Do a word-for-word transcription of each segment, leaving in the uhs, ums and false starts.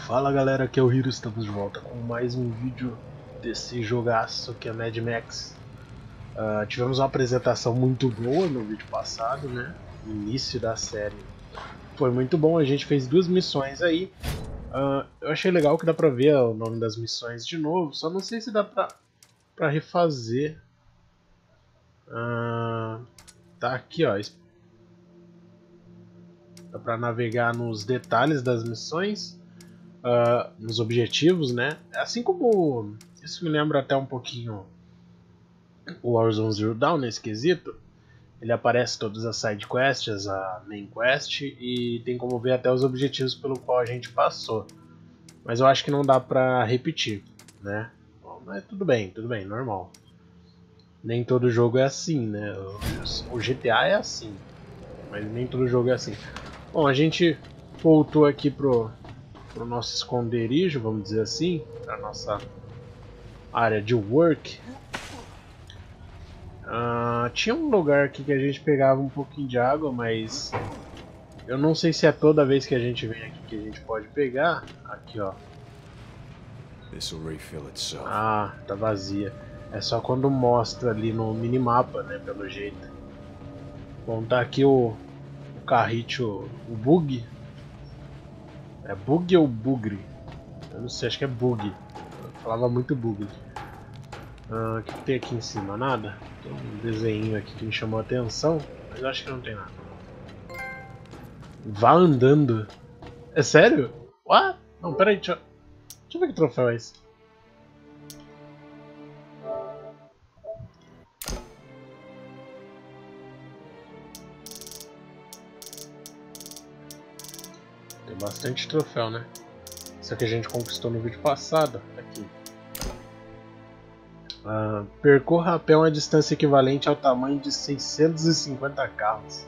Fala galera, aqui é o Hiro, estamos de volta com mais um vídeo desse jogaço que é Mad Max. Uh, tivemos uma apresentação muito boa no vídeo passado, né? Início da série foi muito bom, a gente fez duas missões aí. Uh, eu achei legal que dá pra ver o nome das missões de novo, só não sei se dá pra, pra refazer. Uh, tá aqui, ó. Dá pra navegar nos detalhes das missões. Uh, nos objetivos, né? Assim como isso me lembra até um pouquinho o Warzone Zero Dawn nesse quesito. Ele aparece todas as side quests, a main quest e tem como ver até os objetivos pelo qual a gente passou. Mas eu acho que não dá pra repetir, né? Bom, mas tudo bem, tudo bem, normal. Nem todo jogo é assim, né? O G T A é assim, mas nem todo jogo é assim. Bom, a gente voltou aqui pro para o nosso esconderijo, vamos dizer assim, para nossa área de work. Uh, tinha um lugar aqui que a gente pegava um pouquinho de água, mas eu não sei se é toda vez que a gente vem aqui que a gente pode pegar. Aqui, ó. Ah, tá vazia. É só quando mostra ali no minimapa, né, pelo jeito. Bom, tá aqui o, o carrito, o bug. É bug ou bugre? Eu não sei, acho que é bug. Eu falava muito bug. Ah, o que tem aqui em cima? Nada? Tem um desenho aqui que me chamou a atenção, mas eu acho que não tem nada. Vá andando. É sério? What? Não, peraí, deixa, deixa eu ver que troféu é esse. Tem bastante troféu, né? Isso aqui a gente conquistou no vídeo passado. Aqui. Uh, percorra a pé uma distância equivalente ao tamanho de seiscentos e cinquenta carros.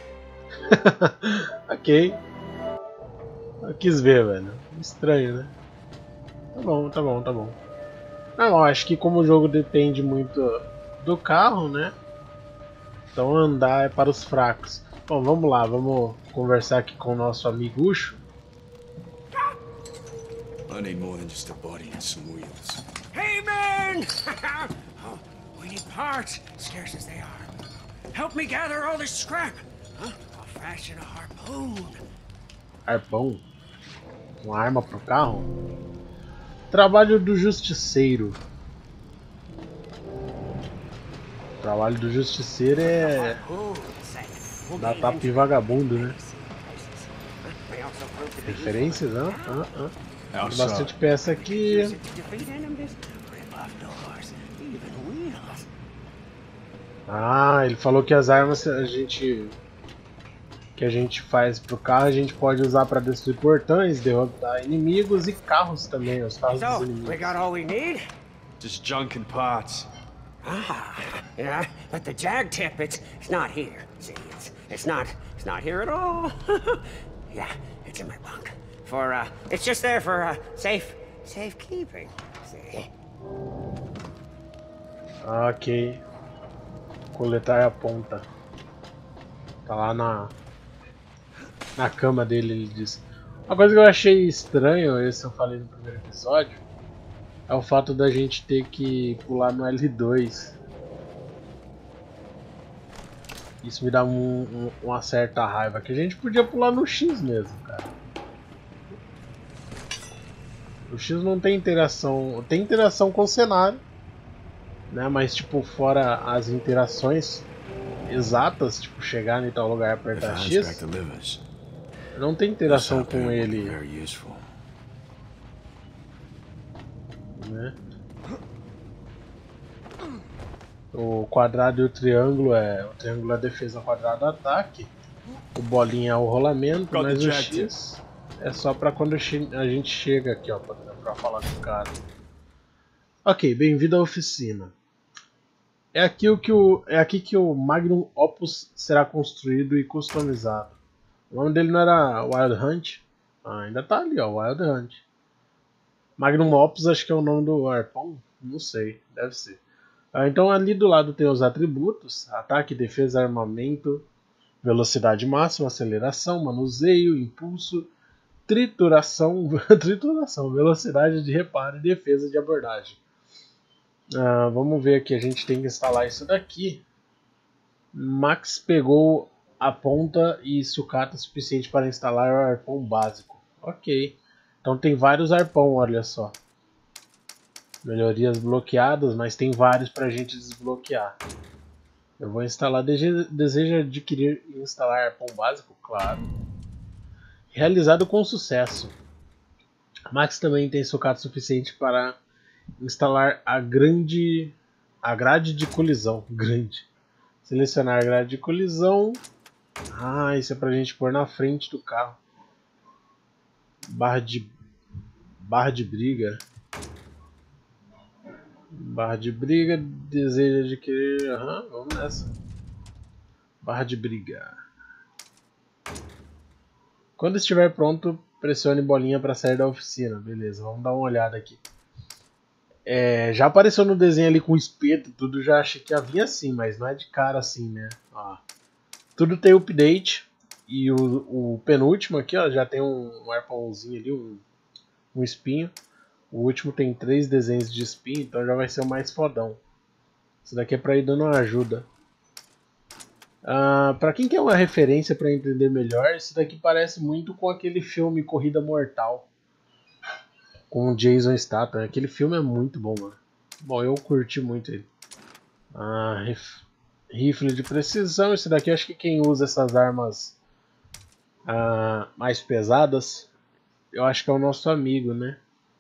Ok. Eu quis ver, velho. Estranho, né? Tá bom, tá bom, tá bom. Não, acho que como o jogo depende muito do carro, né? Então andar é para os fracos. Bom, vamos lá, vamos conversar aqui com o nosso amigucho. I need more than just a body and some wheels. Hey, man! Oh, we need parts, scarce as they are. Help me gather all this scrap. Huh? I'll fashion a harpoon. Arpão? Uma arma pro carro? Trabalho do justiceiro. O trabalho do justiceiro é dar tapa em vagabundo, né? Referências, né? Ah, ah. Tem bastante peça aqui. Ah, ele falou que as armas a gente que a gente faz pro carro a gente pode usar para destruir portões, derrotar inimigos e carros também, os carros dos inimigos. We got all we need? Just junk and parts. Ah, yeah, but the jag tip, it's it's not here. See, it's it's not it's not here at all. Yeah, it's in my bunk. For uh, it's just there for uh, safe safekeeping. See. Ok. Coletar a ponta. Tá lá na na cama dele, ele disse. Uma coisa que eu achei estranho, esse eu falei no primeiro episódio, é o fato da gente ter que pular no L dois. Isso me dá um, um, uma certa raiva, que a gente podia pular no X mesmo, cara. O X não tem interação, tem interação com o cenário, né? Mas tipo, fora as interações exatas, tipo chegar em tal lugar e apertar X, não tem interação com ele, né? O quadrado e o triângulo é o triângulo é a defesa, quadrado é ataque, o bolinha é o rolamento, mas o X é só pra quando a gente chega aqui, ó, pra, pra falar com o cara. Ok, bem-vindo à oficina. É aqui, o que o, é aqui que o Magnum Opus será construído e customizado. O nome dele não era Wild Hunt? Ah, ainda tá ali, ó, Wild Hunt. Magnum Opus acho que é o nome do arpão? Não sei, deve ser. Ah, então ali do lado tem os atributos: ataque, defesa, armamento, velocidade máxima, aceleração, manuseio, impulso, trituração, trituração, velocidade de reparo e defesa de abordagem. Uh, vamos ver aqui, a gente tem que instalar isso daqui. Max pegou a ponta e sucata suficiente para instalar o arpão básico. Ok, então tem vários arpão, olha só. Melhorias bloqueadas, mas tem vários para a gente desbloquear. Eu vou instalar, deseja adquirir e instalar arpão básico? Claro. Realizado com sucesso. Max também tem sucata suficiente para instalar a grande a grade de colisão. Grande. Selecionar a grade de colisão. Ah, isso é pra gente pôr na frente do carro. Barra de barra de briga. Barra de briga, deseja adquirir. Aham, uhum, vamos nessa. Barra de briga. Quando estiver pronto, pressione bolinha para sair da oficina. Beleza, vamos dar uma olhada aqui. É, já apareceu no desenho ali com espeto, tudo, já achei que havia assim, mas não é de cara assim, né? Ó, tudo tem update. E o, o penúltimo aqui, ó, já tem um, um arpãozinho ali, um, um espinho. O último tem três desenhos de espinho, então já vai ser o mais fodão. Isso daqui é pra ir dando uma ajuda. Uh, pra quem quer uma referência pra entender melhor, isso daqui parece muito com aquele filme Corrida Mortal. Com o Jason Statham. Aquele filme é muito bom, mano. Bom, eu curti muito ele. Ah, rif rifle de precisão. Esse daqui acho que quem usa essas armas ah, mais pesadas, eu acho que é o nosso amigo, né?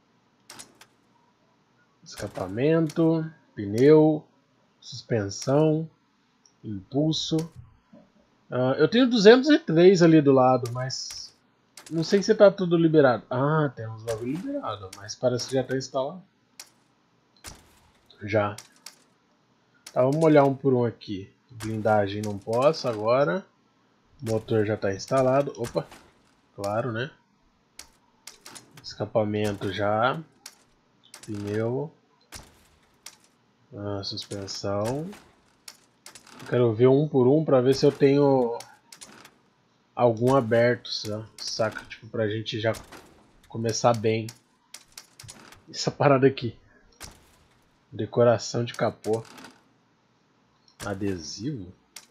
Escapamento, pneu, suspensão, impulso. Ah, eu tenho duzentos e três ali do lado, mas não sei se tá tudo liberado. Ah, temos logo liberado, mas parece que já está instalado. Já. Tá, vamos olhar um por um aqui. Blindagem não posso agora. Motor já está instalado. Opa, claro, né? Escapamento já. Pneu. Ah, suspensão. Quero ver um por um para ver se eu tenho algum aberto, saca? Tipo, pra gente já começar bem. Essa parada aqui. Decoração de capô. Adesivo.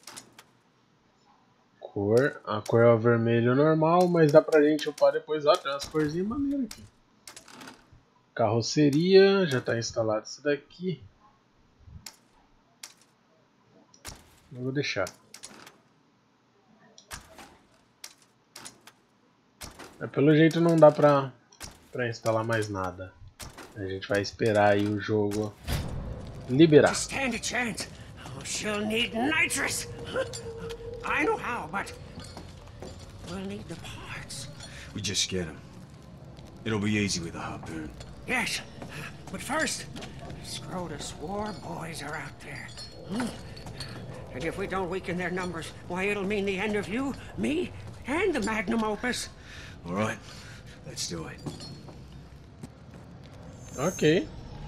Cor. A cor é o vermelho normal, mas dá pra gente upar depois. Ó, tem umas corzinhas maneiras aqui. Carroceria. Já tá instalado isso daqui. Eu vou deixar. Pelo jeito não dá pra, pra instalar mais nada. A gente vai esperar aí o jogo liberar. Stand a chance. Oh, she'll need nitrous. I know how, but we'll need the parts. We just get them. It'll be easy with a harpoon. Yes, but first, Scrotus War boys are out there. And if we don't weaken their numbers, why, it'll mean the end of you, me, and the magnum opus. All right, let's do it. Ok.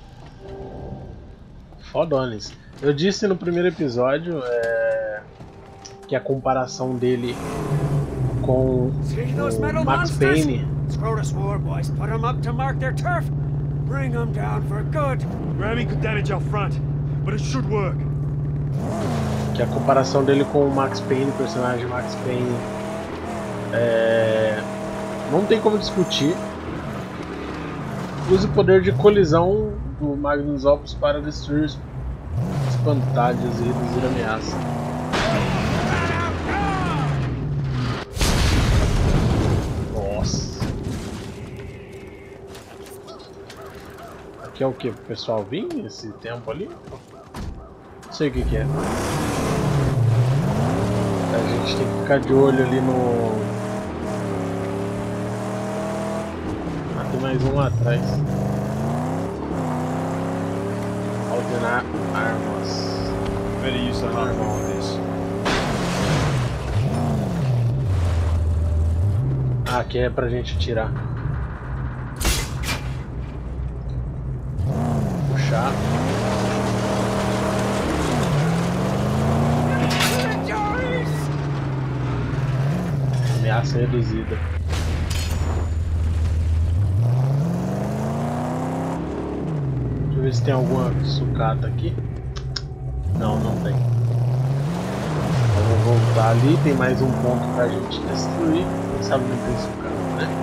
Fodones. Eu disse no primeiro episódio é, que a comparação dele com o Max Payne. Scrotus War boys, put them up to mark their turf. Bring them down for good. Ramming could damage our front, but it should work. Que a comparação dele com o Max Payne, o personagem Max Payne, é, não tem como discutir. Use o poder de colisão do Magnus Opus para destruir os espantalhos e reduzir a ameaça. Nossa. Aqui é o que? O pessoal vir esse tempo ali? Não sei o que que é. A gente tem que ficar de olho ali no... Ah, tem mais um lá atrás. Ordenar armas. Better use the harpoon on this. Ah, aqui é pra gente tirar. Puxar. Ameaça reduzida. tem alguma sucata aqui. Não, não tem. Vamos voltar ali, tem mais um ponto pra gente destruir. Quem sabe não tem sucata, né?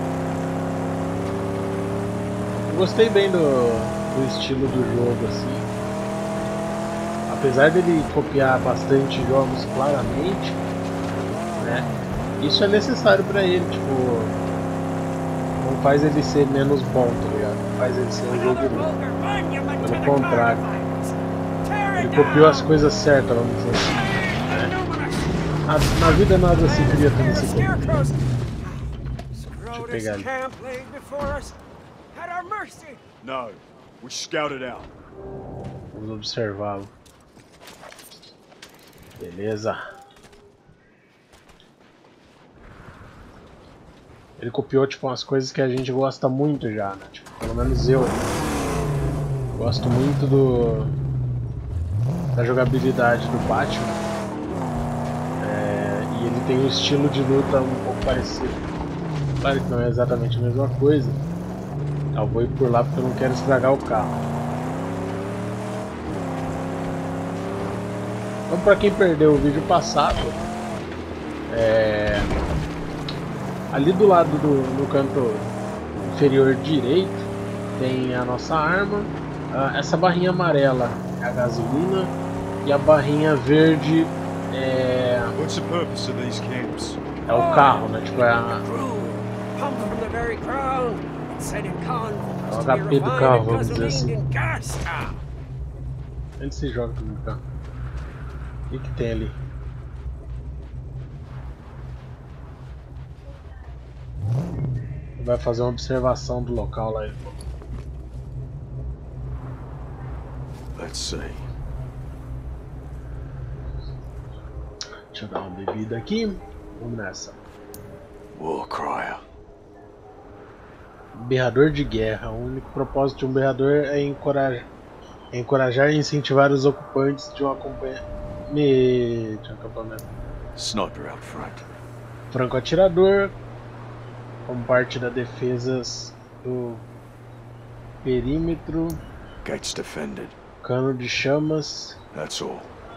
Eu gostei bem do, do estilo do jogo, assim. Apesar dele copiar bastante jogos claramente, né? Isso é necessário pra ele, tipo, não faz ele ser menos bom, tá ligado? Não faz ele ser um jogo ruim. Pelo contrário, ele copiou as coisas certas, vamos dizer assim, né? Na, na vida nada se cria tudo se copia. Deixa eu pegar ali. No, we scouted out. Vamos observá-lo. Beleza. Ele copiou tipo umas coisas que a gente gosta muito já, né? Tipo, pelo menos eu. Gosto muito do da jogabilidade do Batman. É, e ele tem um estilo de luta um pouco parecido. Claro que não é exatamente a mesma coisa. Eu vou ir por lá porque eu não quero estragar o carro. Então, para quem perdeu o vídeo passado, é... ali do lado do no canto inferior direito tem a nossa arma. Uh, essa barrinha amarela é a gasolina e a barrinha verde é, What's the purpose of these camps? é o carro, né? Tipo, é, a... é o H P do carro, vamos dizer assim. Onde se joga no carro? O que, que tem ali? Vai fazer uma observação do local lá. Ele falou. Let's see. Deixa eu dar uma bebida aqui. Vamos nessa. War crier. Berrador de guerra. O único propósito de um berrador é encorajar, é encorajar e incentivar os ocupantes de um acompanhamento. De um acampamento. Sniper out front. Franco atirador. Como parte das defesas do perímetro. Gates defended. Cano de chamas. That's all.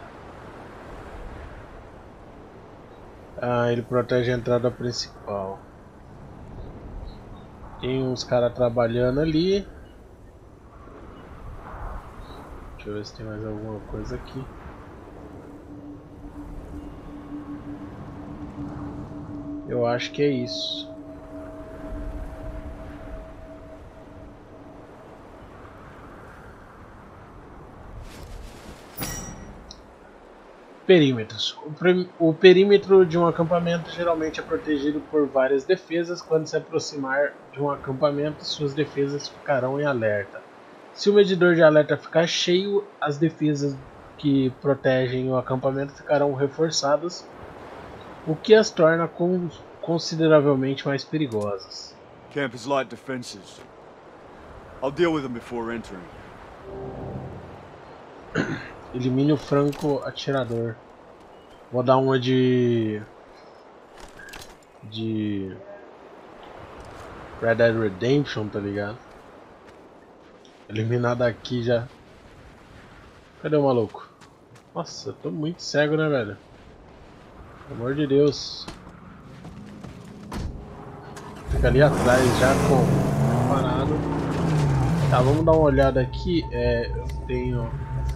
Ah, ele protege a entrada principal. Tem uns caras trabalhando ali. Deixa eu ver se tem mais alguma coisa aqui. Eu acho que é isso. Perímetros. O, o perímetro de um acampamento geralmente é protegido por várias defesas. Quando se aproximar de um acampamento, suas defesas ficarão em alerta. Se o medidor de alerta ficar cheio, as defesas que protegem o acampamento ficarão reforçadas, o que as torna con consideravelmente mais perigosas. Camp is light defenses. I'll deal with them before entering. Elimine o franco atirador. Vou dar uma de de Red Dead Redemption, tá ligado? Eliminar daqui já. Cadê o maluco? Nossa, eu tô muito cego, né, velho? Pelo amor de Deus. Fica ali atrás já com parado. Tá, vamos dar uma olhada aqui. É, eu tenho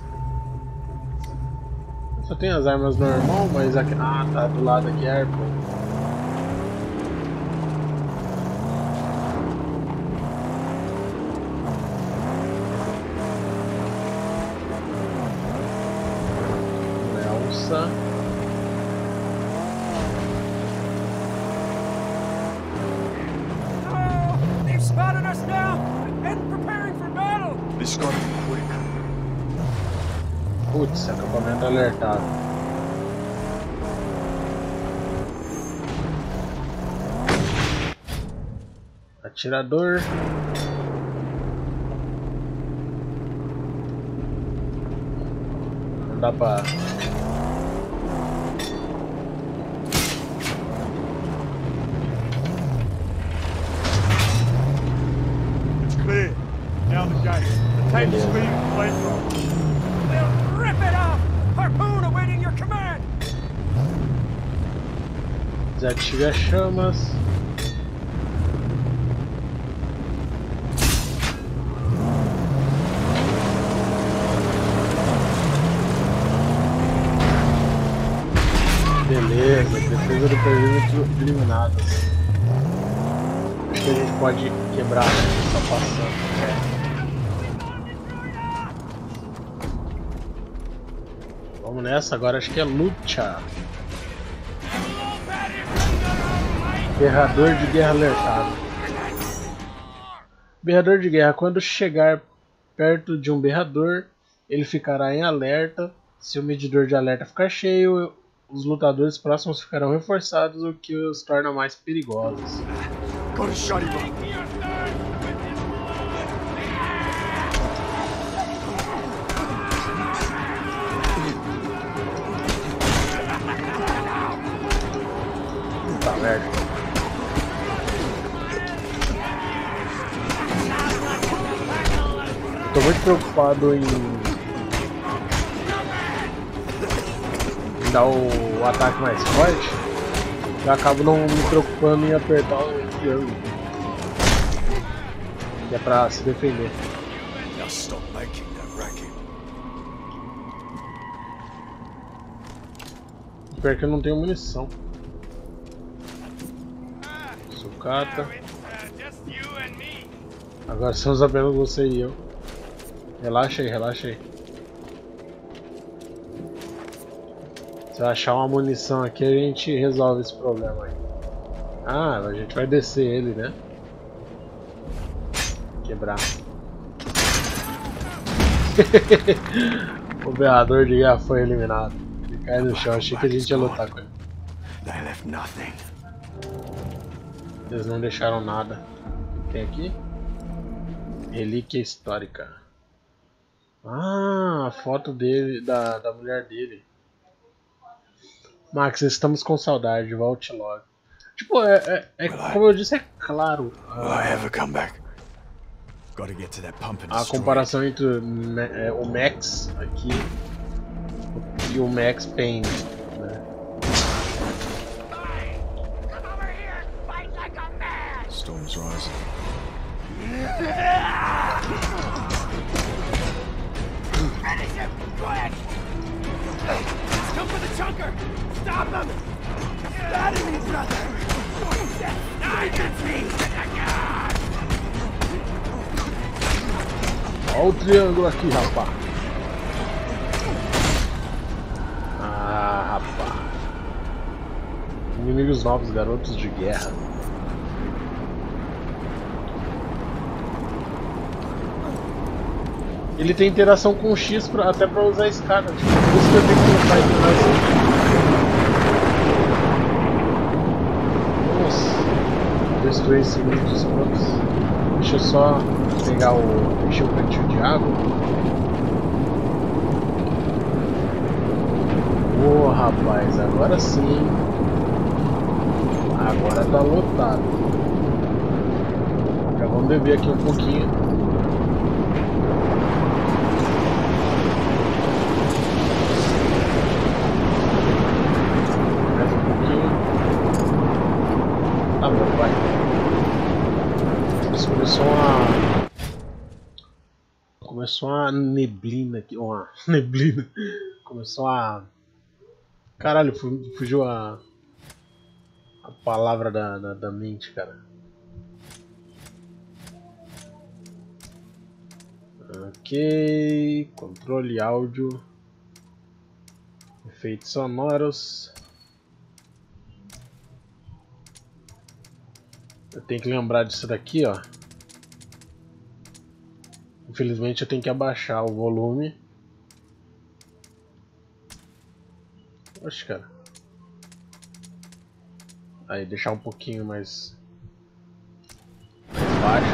Só tem as armas normal, mas aqui... Ah, tá, do lado aqui é arco. Nelsa. Oh, they've spotted us now and preparing for battle. This gotta be quick. Putz, acampamento alertado. Atirador. Não dá pra... It's clear. Down the gate. Take the speed flamethrower. We'll rip it off! Harpoon awaiting your command! Desative as chamas. Beleza, defesa do perímetro eliminada. Acho que a gente pode quebrar essa passando. É. Vamos nessa, agora acho que é luta. Berrador de guerra alertado. Berrador de guerra. Quando chegar perto de um berrador, ele ficará em alerta. Se o medidor de alerta ficar cheio, os lutadores próximos ficarão reforçados, o que os torna mais perigosos. Tá merda. Tô muito preocupado em dar o ataque mais forte, eu acabo não me preocupando em apertar o triângulo, que é pra se defender. Pior que eu não tenho munição. Sucata. Agora somos apenas você e eu. Relaxa aí, relaxa aí. Se eu achar uma munição aqui, a gente resolve esse problema aí. Ah, a gente vai descer ele, né? Quebrar. O berrador de guerra foi eliminado. Ele cai no chão, achei que a gente ia lutar com ele. Eles não deixaram nada. O que tem aqui? Relíquia histórica. Ah, a foto dele, da, da mulher dele. Max, estamos com saudade, volte logo. Tipo, é, é, é como eu disse, é claro. A, a comparação entre é, o Max aqui e o Max Payne, né? Storm's rising. Come for the chunker! Stop him! Stop me, brother! Olha o triângulo aqui, rapaz. Ah, rapaz. Inimigos novos, garotos de guerra. Ele tem interação com o X pra, até pra usar a escada. Tipo, por isso que eu tenho que colocar a interação. Nossa. Destruir esse mundo dos pontos. Deixa eu só pegar o. Encher o cantinho de água. Ô oh, rapaz, agora sim. Agora tá lotado. Já vamos beber aqui um pouquinho. Começou uma começou uma neblina aqui, uma neblina. Começou a caralho, fugiu a a palavra da, da, da mente, cara. Ok, controle áudio, efeitos sonoros. Eu tenho que lembrar disso daqui, ó. Infelizmente eu tenho que abaixar o volume. Oxe, cara. Aí, deixar um pouquinho mais, mais baixo.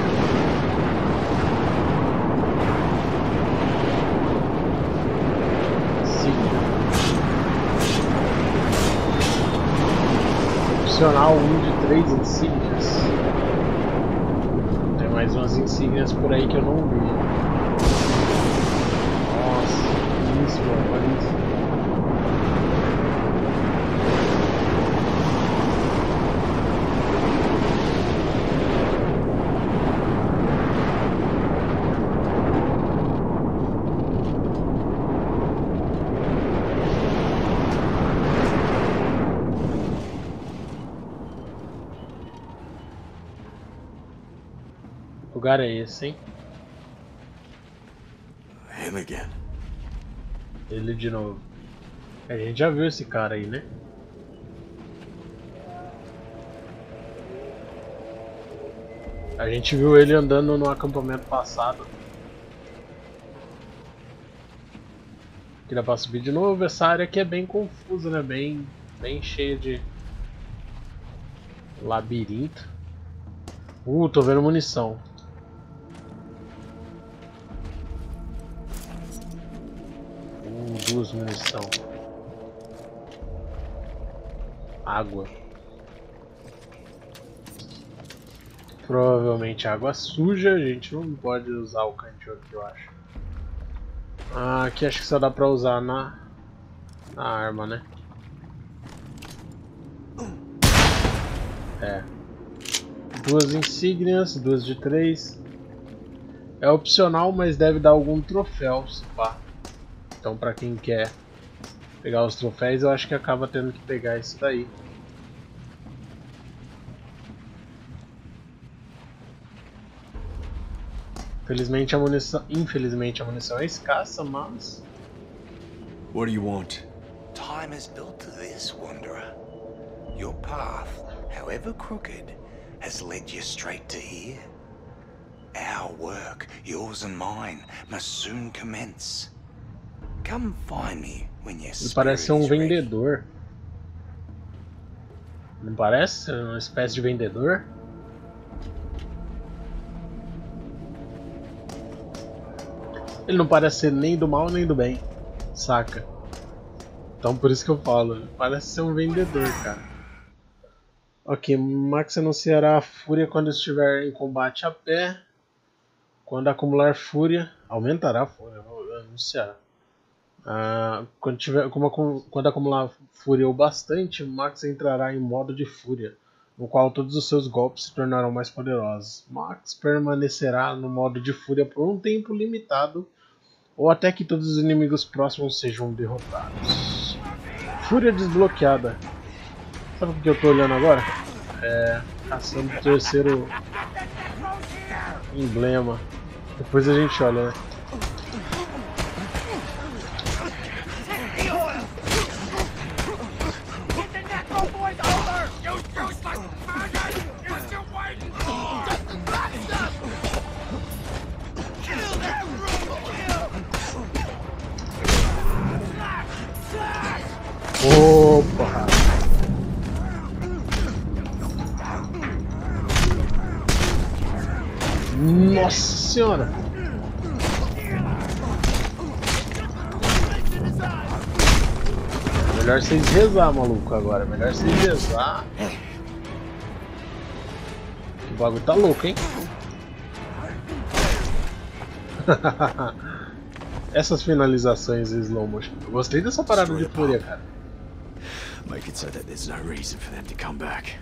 Opcional um de três insígnias. Tem mais umas insígnias por aí que eu não vi. isso, mano. Olha isso. Que lugar é esse, hein? Him again. Ele de novo. A gente já viu esse cara aí, né? A gente viu ele andando no acampamento passado. Aqui dá pra subir de novo. Essa área aqui é bem confusa, né? Bem, bem cheia de labirinto. Uh, tô vendo munição. Uh, duas munição. Água. Provavelmente água suja, a gente não pode usar o cantil aqui, eu acho. Ah, aqui acho que só dá pra usar na, na arma, né? É. Duas insígnias, duas de três. É opcional, mas deve dar algum troféu, se pá. Então pra quem quer pegar os troféus, eu acho que acaba tendo que pegar isso daí. Felizmente a munição, infelizmente a munição é escassa, mas... What do you want? Time is built to this, Wanderer. Your path, however crooked, has led you straight to here. Our work, yours and mine, must soon commence. Come find me when your Ele parece ser um spirit is ready. vendedor. Não parece? Uma espécie de vendedor? Ele não parece ser nem do mal nem do bem, saca? Então por isso que eu falo, ele parece ser um vendedor, cara. Ok, Max anunciará a fúria quando estiver em combate a pé. Quando acumular fúria, aumentará a fúria, vou anunciar. Ah, quando, tiver, como, quando acumular fúria o bastante, Max entrará em modo de fúria, no qual todos os seus golpes se tornarão mais poderosos. Max permanecerá no modo de fúria por um tempo limitado, ou até que todos os inimigos próximos sejam derrotados. Fúria desbloqueada. Sabe o que eu tô olhando agora? É... caçando o terceiro emblema. Depois a gente olha, né? Opa! Nossa senhora! Melhor vocês rezar, maluco, agora. Melhor vocês rezar. O bagulho tá louco, hein? Essas finalizações em slow motion. Eu gostei dessa parada de fúria, cara. Make it so that there's no reason for them to come back.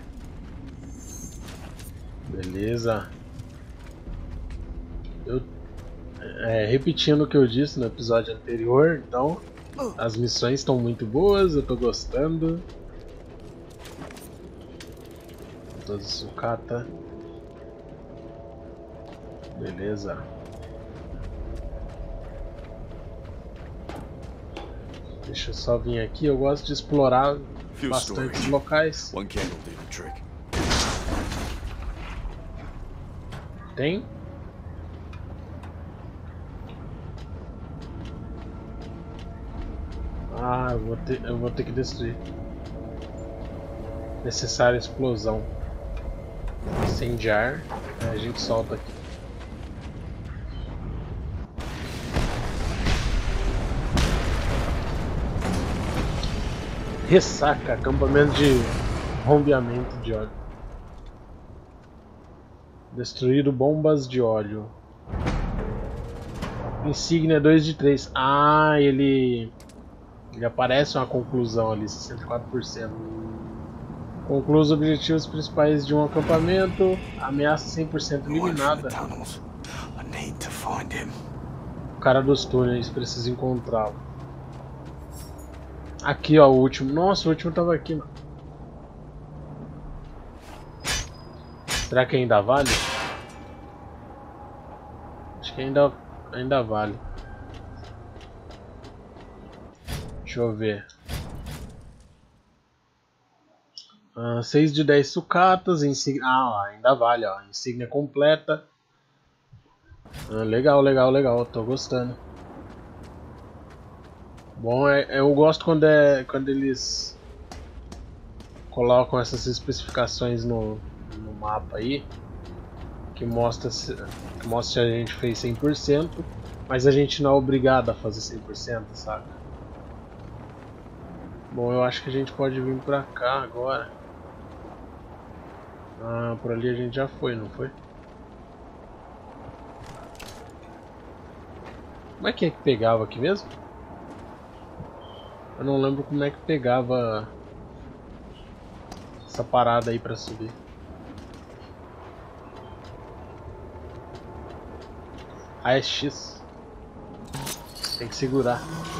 Beleza. Eu, é, repetindo o que eu disse no episódio anterior, então as missões estão muito boas, eu tô gostando. Toda sucata. Beleza. Deixa eu só vir aqui, eu gosto de explorar bastantes locais. One candle did the trick. Tem? Ah, eu vou ter, eu vou ter que destruir. Necessária explosão. Incendiar. A gente solta aqui. Ressaca, acampamento de rompeamento de óleo. Destruído bombas de óleo. Insígnia dois de três. Ah, ele... Ele aparece uma conclusão ali, sessenta e quatro por cento. Conclua os objetivos principais de um acampamento. Ameaça cem por cento eliminada. O cara dos túneis, precisa encontrá-lo. Aqui, ó, o último. Nossa, o último tava aqui, mano. Será que ainda vale? Acho que ainda, ainda vale. Deixa eu ver. Uh, seis de dez sucatas. Insígnia. Ah, ainda vale, ó. Insígnia completa. Ah, legal, legal, legal. Tô gostando. Bom, é, eu gosto quando, é, quando eles colocam essas especificações no, no mapa aí. Que mostra, se, que mostra se a gente fez cem por cento. Mas a gente não é obrigado a fazer cem por cento, saca? Bom, eu acho que a gente pode vir pra cá agora. Ah, por ali a gente já foi, não foi? Como é que é que pegava aqui mesmo? Eu não lembro como é que pegava essa parada aí pra subir. Ah, é X. Tem que segurar.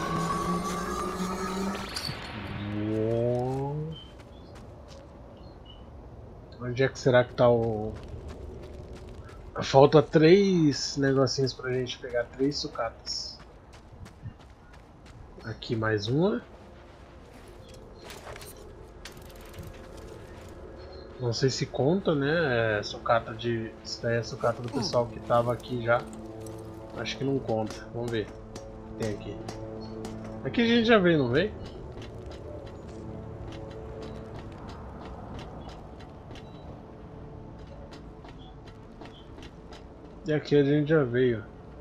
Onde é que será que tá o... Falta três negocinhos pra gente pegar, três sucatas. Aqui mais uma. Não sei se conta, né? É sucata de... Isso daí é sucata do pessoal que tava aqui já. Acho que não conta. Vamos ver. Tem aqui. Aqui a gente já veio, não veio? E aqui a gente já veio.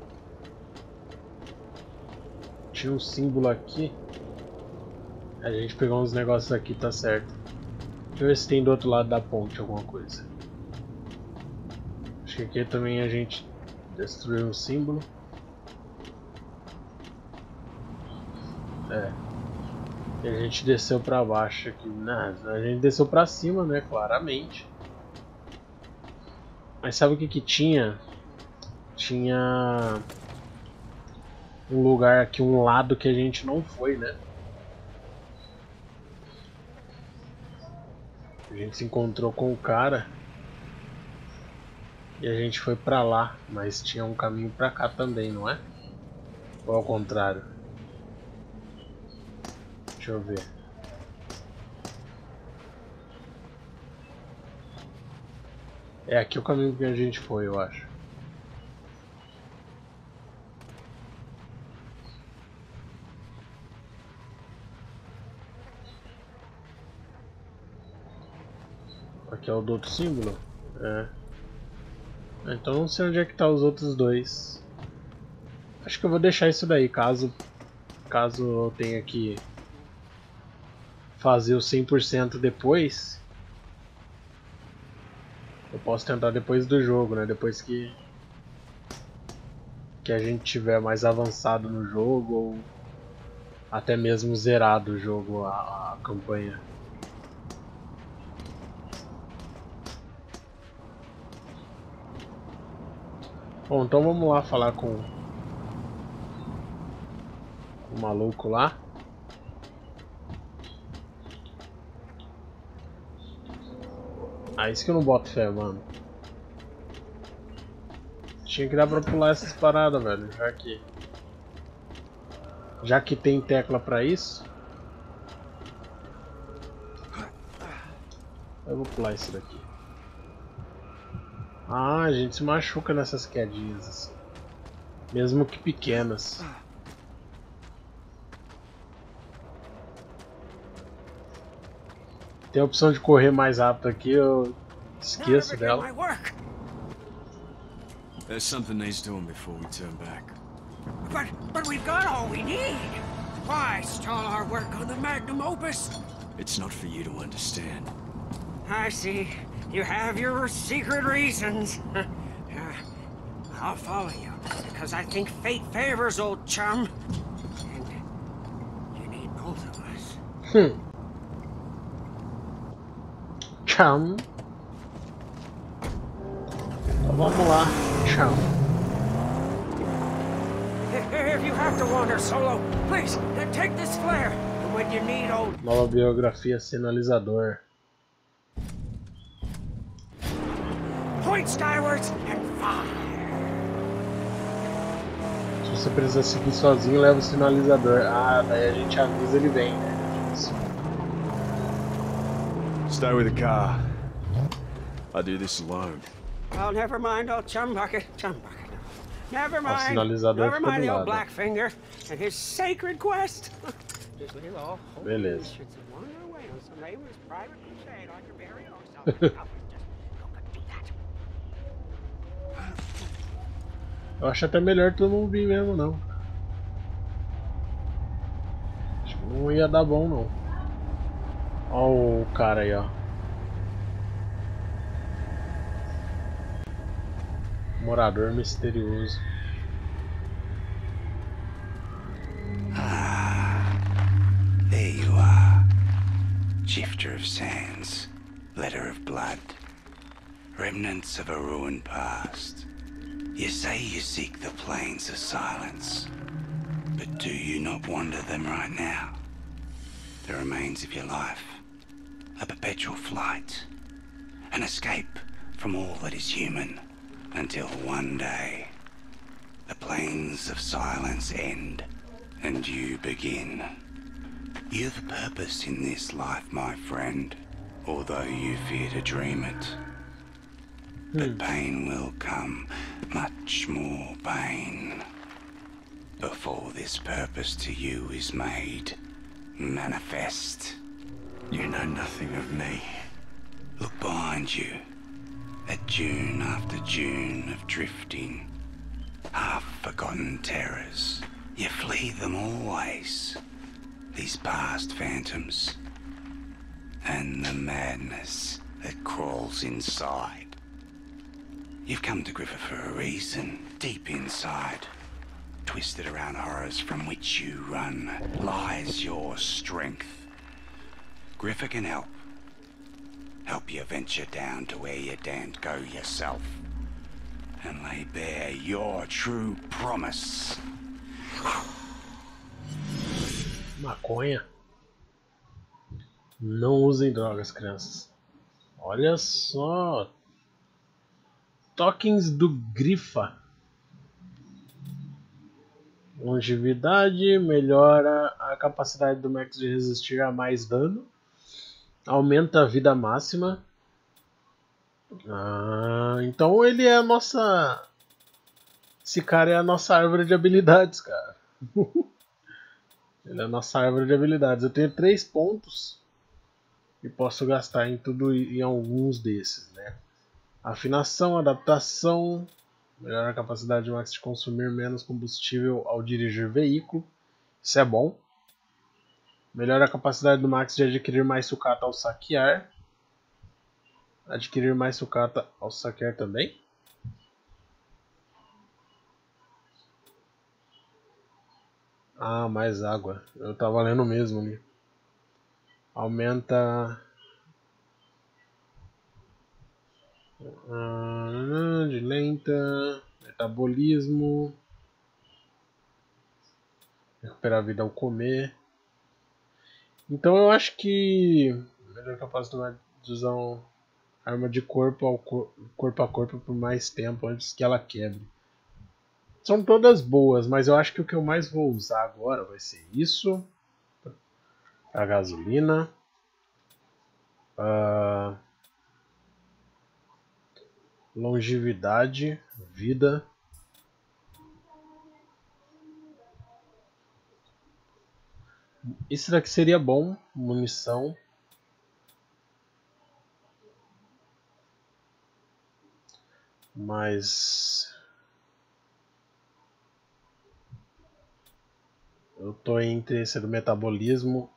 Tinha um símbolo aqui. A gente pegou uns negócios aqui, tá certo. Deixa eu ver se tem do outro lado da ponte alguma coisa. Acho que aqui também a gente destruiu um símbolo. É. E a gente desceu pra baixo aqui. Não, a gente desceu pra cima, né? Claramente. Mas sabe o que que tinha? Tinha um lugar aqui, um lado que a gente não foi, né? A gente se encontrou com o cara e a gente foi pra lá, mas tinha um caminho pra cá também, não é? Ou ao contrário? Deixa eu ver. É aqui o caminho que a gente foi, eu acho. Aqui é o do outro símbolo? É. Então não sei onde é que tá os outros dois. Acho que eu vou deixar isso daí, caso caso eu tenha que fazer o cem por cento depois. Eu posso tentar depois do jogo, né? Depois que que a gente tiver mais avançado no jogo ou até mesmo zerado o jogo, a, a campanha. Bom, então vamos lá falar com, com o maluco lá. Ah, isso que eu não boto fé, mano. Tinha que dar pra pular essas paradas, velho, já que... Já que tem tecla pra isso. Eu vou pular isso daqui. Ah, a gente se machuca nessas quedinhas assim. Mesmo que pequenas. Tem a opção de correr mais rápido aqui, eu esqueço dela. There's something he's doing before we turn back. But, but we've got all we need. Why stall our work on the magnum opus? It's not for you to understand. I see. You have your secret reasons. uh, I'll follow you. because I think fate favors old chum. And you need both of us. Hum. Chum. Então vamos lá, chum. If you have to wander solo, please take this flare. And when you need old. Nova biografia sinalizador. Point skywards and fire. Se você precisa seguir sozinho, leva o sinalizador. Ah, daí a gente avisa, ele vem, né? Stay with the car. I do this alone. Oh, never mind old chum bucket. Chum bucket. Never O mind. sinalizador Never fica mind do the old lado. Blackfinger and his sacred quest. Just leave all Beleza. should wander away on some neighbor's private crusade on your very own self. Just go do that. Eu acho até melhor tu não vir mesmo, não. Acho que não ia dar bom, não. Ó o cara aí, ó. Morador misterioso. Ah, there you are. Shifter of sands, letter of blood, remnants of a ruined past. You say you seek the plains of silence, but do you not wander them right now? The remains of your life, a perpetual flight, an escape from all that is human, until one day, the plains of silence end, and you begin. You're the purpose in this life, my friend, although you fear to dream it. But pain will come, much more pain, before this purpose to you is made manifest. You know nothing of me. Look behind you, at dune after dune of drifting, half-forgotten terrors. You flee them always, these past phantoms, and the madness that crawls inside. You've come to Griffa for a reason. Deep inside, twisted around horrors from which you run, lies your strength. Griffa can help. Help you venture down to where you daren't go yourself, and lay bare your true promise. Maconha. Não usem drogas, crianças. Olha só. Tokens do Griffa. Longevidade, melhora a capacidade do Max de resistir a mais dano. Aumenta a vida máxima. Ah, então ele é a nossa... Esse cara é a nossa árvore de habilidades, cara. Ele é a nossa árvore de habilidades. Eu tenho três pontos e posso gastar em tudo em alguns desses, né? Afinação, adaptação, melhora a capacidade de Max de consumir menos combustível ao dirigir veículo. Isso é bom. Melhora a capacidade do Max de adquirir mais sucata ao saquear. Adquirir mais sucata ao saquear também. Ah, mais água. Eu tava lendo mesmo ali. Aumenta... Ah, de lenta, metabolismo, recuperar a vida ao comer. Então eu acho que melhor capacidade de usar uma arma de corpo, ao cor corpo a corpo por mais tempo antes que ela quebre. São todas boas, mas eu acho que o que eu mais vou usar agora vai ser isso. A gasolina. Uh, longevidade, vida. Esse daqui seria bom, munição. Mas eu tô entre esse do metabolismo,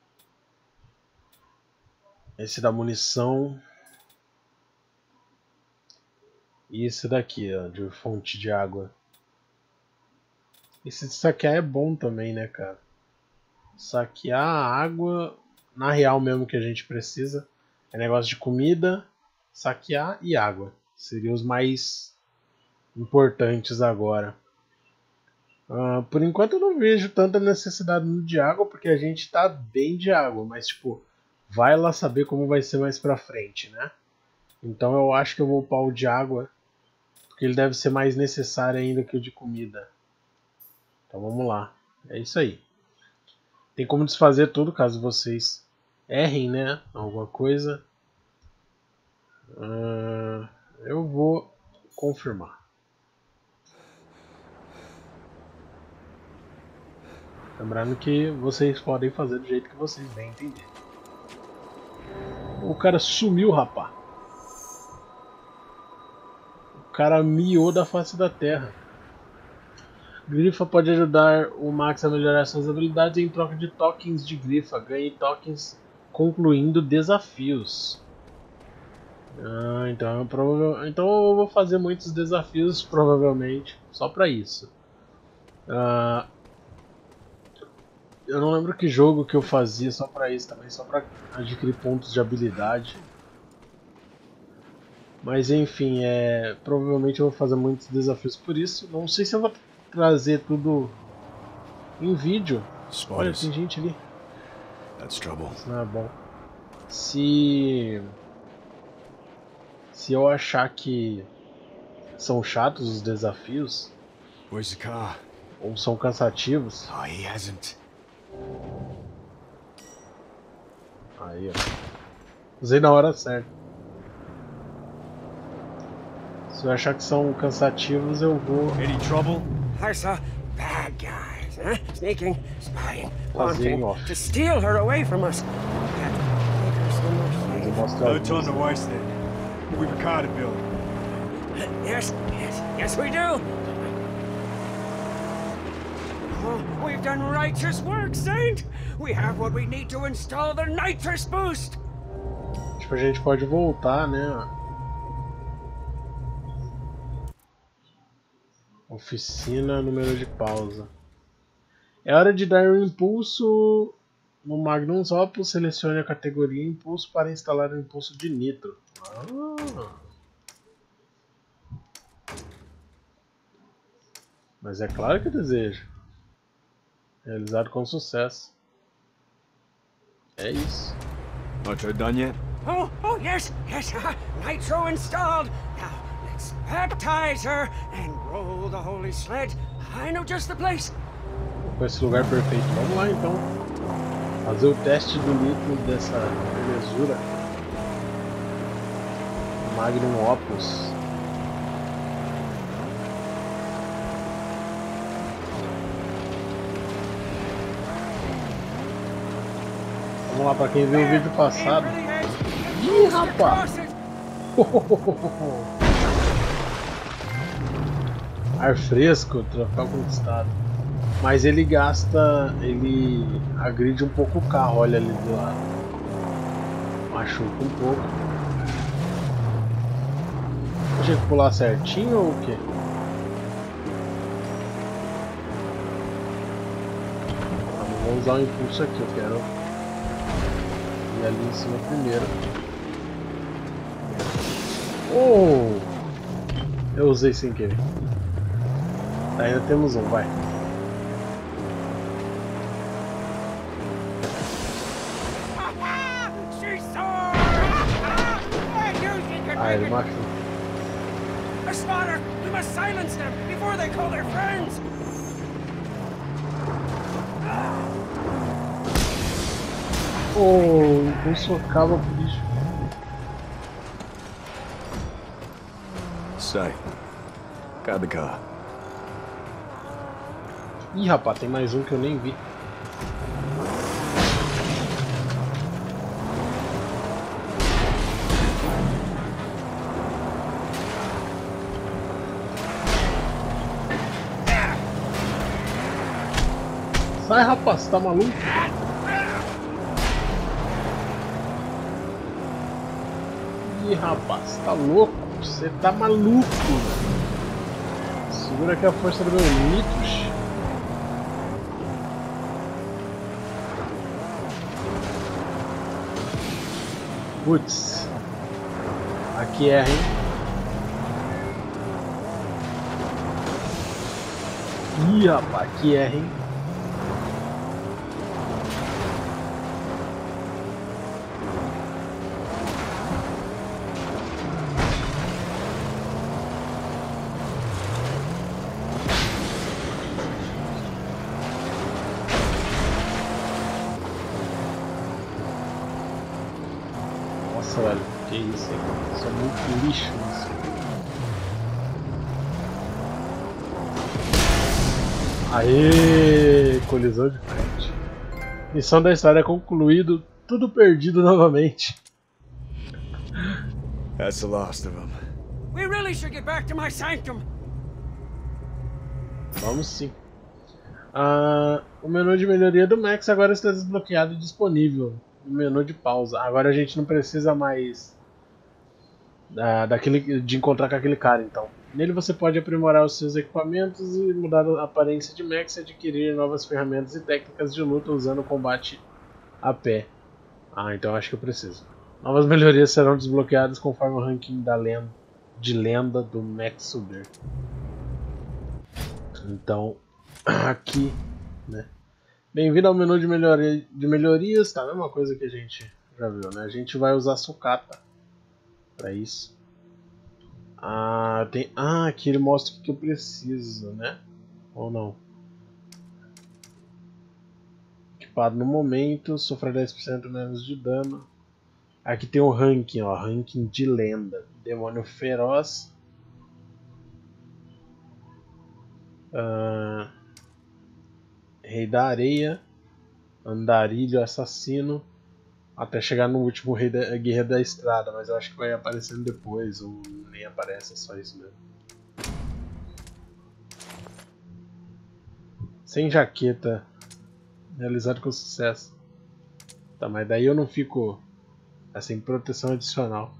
esse da munição e esse daqui, ó, de fonte de água. Esse de saquear é bom também, né, cara? Saquear a água, na real mesmo que a gente precisa. É negócio de comida, saquear e água. Seriam os mais importantes agora. Uh, por enquanto eu não vejo tanta necessidade de água, porque a gente tá bem de água. Mas, tipo, vai lá saber como vai ser mais pra frente, né? Então eu acho que eu vou upar o de água, porque ele deve ser mais necessário ainda que o de comida. Então vamos lá. É isso aí. Tem como desfazer tudo caso vocês errem, né? Alguma coisa. Uh, eu vou confirmar. Lembrando que vocês podem fazer do jeito que vocês bem entender. O cara sumiu, rapá. O cara miou da face da terra. Grifa pode ajudar o Max a melhorar suas habilidades em troca de tokens de Grifa. Ganhe tokens concluindo desafios. Ah, então, eu prova... então eu vou fazer muitos desafios, provavelmente, só pra isso. Ah, eu não lembro que jogo que eu fazia só pra isso também, só pra adquirir pontos de habilidade. Mas enfim, é... provavelmente eu vou fazer muitos desafios por isso. Não sei se eu vou trazer tudo em vídeo. Olha, tem gente ali. Isso não é bom. Se... Se eu achar que são chatos os desafios, ou são cansativos... Oh, he hasn't. Aí, ó. Usei na hora certa. Se eu achar que são cansativos, eu vou... Any trouble? I saw bad guys, huh? Sneaking, spying, Fazerem wanting off. to steal her away from us. Had to make her so much Vou things. mostrar Another ton aqui. of ice then. We've a car to build. Yes, yes, yes we do. Oh, we've done righteous work, Saint. We have what we need to install the nitrous boost. Tipo, a gente pode voltar, né? Oficina, número de pausa. É hora de dar um impulso no Magnus Opus. Selecione a categoria impulso para instalar o impulso de nitro. Ah. Mas é claro que eu desejo. Realizado com sucesso. É isso. Nitro done yet? Oh, oh yes, yes, uh, nitro installed. Now let's baptize her and roll the holy sled. I know just the place. Com esse lugar perfeito. Vamos lá então. Fazer o teste do nitro dessa belezura. Magnum Opus. Vamos lá, pra quem viu o vídeo passado. Ih, rapaz! Ar fresco, troféu conquistado. Mas ele gasta. Ele agride um pouco o carro, olha ali do lado. Machuca um pouco. Deixa eu pular certinho ou o quê? Vamos vou usar o impulso aqui, eu quero ir ali em cima primeiro. Oh! Eu usei sem querer. Ainda temos um, vai. Ah, ele machuca. A slaughter! We must silence them before they call their friends! Oh, o impulso acaba com o bicho. Say, got the car. Ih, rapaz, tem mais um que eu nem vi. Sai, rapaz, tá maluco? Ih, rapaz, tá louco? Você tá maluco? Segura aqui a força do meu Nitros. Putz. Aqui erra, hein? Ih, rapaz, aqui erra, hein? Nossa, velho, que isso, hein? Isso é muito lixo isso. Aê! Colisão de frente. Missão da história concluído, tudo perdido novamente. That's the last of them. We really should get back to my sanctum. Vamos sim. Ah, o menu de melhoria do Max agora está desbloqueado e disponível. O menu de pausa. Agora a gente não precisa mais da, daquele, de encontrar com aquele cara, então. Nele você pode aprimorar os seus equipamentos e mudar a aparência de Max e adquirir novas ferramentas e técnicas de luta usando o combate a pé. Ah, então acho que eu preciso. Novas melhorias serão desbloqueadas conforme o ranking da lenda, de lenda do Max subir. Então, aqui, né? Bem-vindo ao menu de, melhoria, de melhorias, tá? A mesma coisa que a gente já viu, né? A gente vai usar sucata para isso. Ah, tem... ah, aqui ele mostra o que eu preciso, né? Ou não? Equipado no momento, sofre dez por cento menos de dano. Aqui tem o ranking, ó, ranking de lenda. Demônio feroz. Ah, Rei da areia. Andarilho assassino. Até chegar no último rei da, guerreiro da estrada, mas eu acho que vai aparecendo depois, ou nem aparece, é só isso mesmo. Sem jaqueta. Realizado com sucesso. Tá, mas daí eu não fico assim, proteção adicional.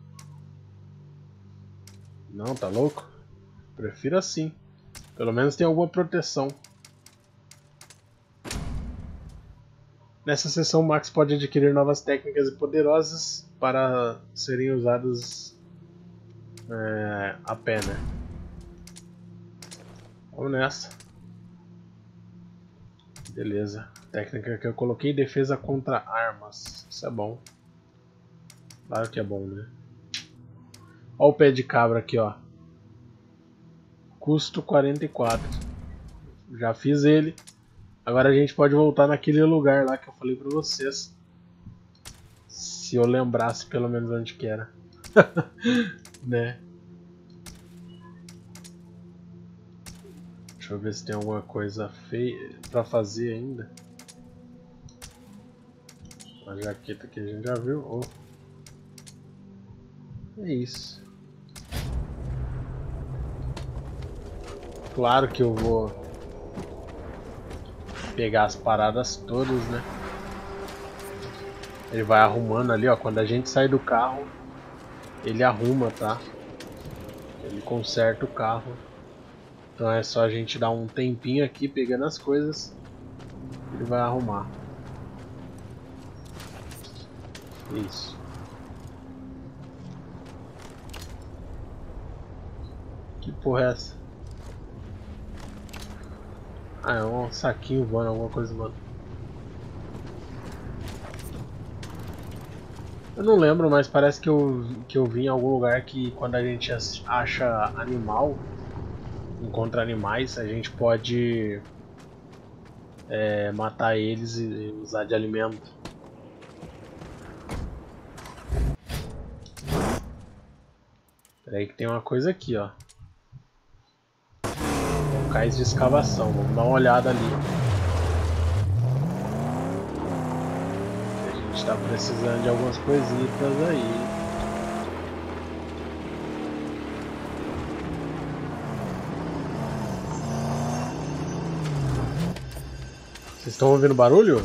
Não, tá louco? Prefiro assim. Pelo menos tem alguma proteção. Nessa sessão, Max pode adquirir novas técnicas poderosas para serem usadas é, a pé, né? Vamos nessa. Beleza. Técnica que eu coloquei, defesa contra armas. Isso é bom. Claro que é bom, né? Olha o pé de cabra aqui, ó. Custo quarenta e quatro. Já fiz ele. Agora a gente pode voltar naquele lugar lá que eu falei pra vocês. Se eu lembrasse pelo menos onde que era. Né? Deixa eu ver se tem alguma coisa feia pra fazer ainda. A jaqueta que a gente já viu. Oh. É isso. Claro que eu vou pegar as paradas todas, né? Ele vai arrumando ali, ó. Quando a gente sai do carro, ele arruma, tá? Ele conserta o carro. Então é só a gente dar um tempinho aqui pegando as coisas. Ele vai arrumar. Isso. Que porra é essa? Ah, é um saquinho voando, alguma coisa voando. Eu não lembro, mas parece que eu, que eu vi em algum lugar que quando a gente acha animal, encontra animais, a gente pode é, matar eles e usar de alimento. Peraí que tem uma coisa aqui, ó. Locais de escavação, vamos dar uma olhada ali. A gente está precisando de algumas coisitas aí. Vocês estão ouvindo barulho?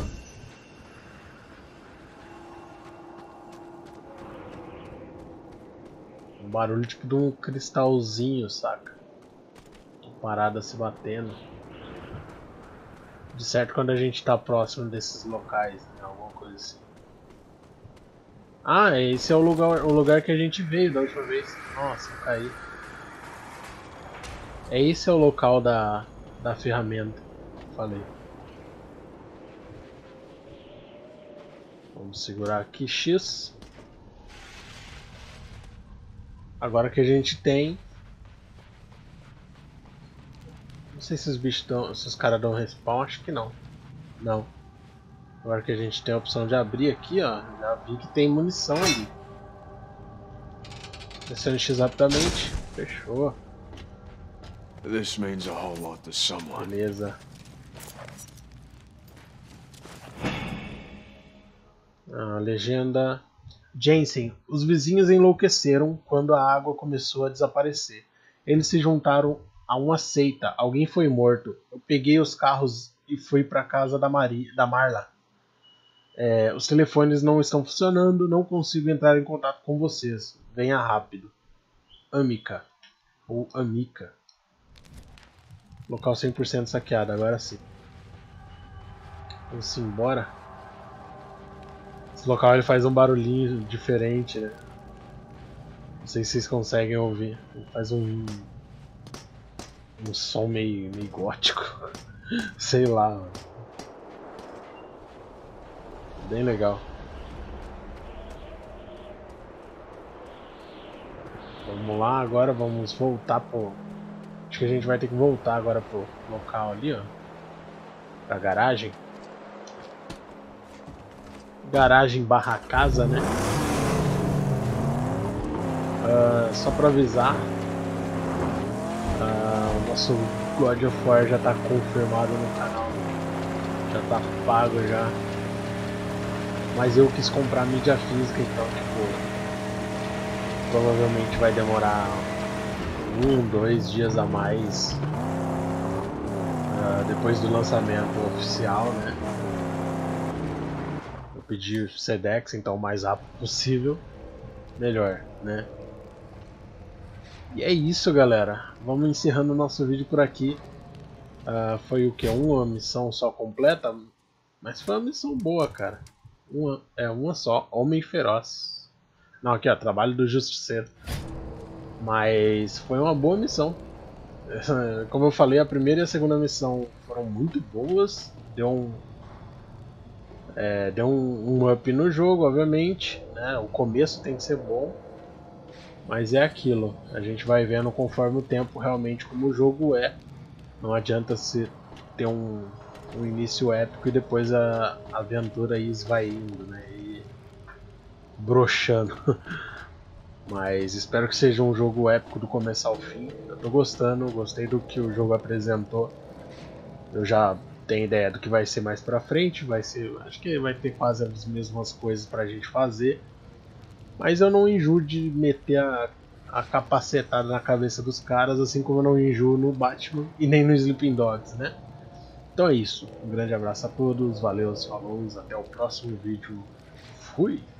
Um barulho tipo de um cristalzinho, saca? Parada se batendo. De certo quando a gente está próximo desses locais, né? Alguma coisa assim. Ah, esse é o lugar, o lugar que a gente veio da última vez. Nossa, caí. É esse é o local da, da ferramenta. Falei. Vamos segurar aqui X. Agora que a gente tem. Não sei se os bichos dão. Se os caras dão respawn, acho que não. Não. Agora que a gente tem a opção de abrir aqui, ó. Já vi que tem munição ali. Descendo X rapidamente. Fechou. This means a whole lot to someone. Beleza. A legenda. Jensen, os vizinhos enlouqueceram quando a água começou a desaparecer. Eles se juntaram a uma seita. Alguém foi morto. Eu peguei os carros e fui para casa da, Mari, da Marla. É, os telefones não estão funcionando. Não consigo entrar em contato com vocês. Venha rápido. Amica. Ou Amica. Local cem por cento saqueado. Agora sim. Vamos embora. Esse local ele faz um barulhinho diferente, né? Não sei se vocês conseguem ouvir. Ele faz um um som meio, meio gótico. Sei lá. Mano. Bem legal. Vamos lá agora, vamos voltar pro... Acho que a gente vai ter que voltar agora pro local ali, ó. Pra garagem. Garagem barra casa, né? Uh, só pra avisar, uh, o nosso God of War já tá confirmado no canal, já tá pago já, mas eu quis comprar mídia física, então tipo, provavelmente vai demorar um, dois dias a mais uh, depois do lançamento oficial, né? Pedir Sedex, então o mais rápido possível, melhor, né? E é isso, galera. Vamos encerrando o nosso vídeo por aqui. Uh, foi o que? Uma missão só completa? Mas foi uma missão boa, cara. Uma, é uma só, Homem Feroz. Não, aqui ó, Trabalho do Justiceiro. Mas foi uma boa missão. Como eu falei, a primeira e a segunda missão foram muito boas. Deu um É, deu um, um up no jogo, obviamente, né? O começo tem que ser bom, mas é aquilo, a gente vai vendo conforme o tempo realmente como o jogo é. Não adianta se ter um, um início épico e depois a, a aventura aí esvaindo, né? E broxando. Mas espero que seja um jogo épico do começo ao fim. Eu tô gostando, gostei do que o jogo apresentou. Eu já tem ideia do que vai ser mais pra frente, vai ser, acho que vai ter quase as mesmas coisas pra gente fazer, mas eu não enjoo de meter a, a capacetada na cabeça dos caras, assim como eu não enjoo no Batman e nem no Sleeping Dogs, né? Então é isso, um grande abraço a todos, valeu, falou, até o próximo vídeo, fui!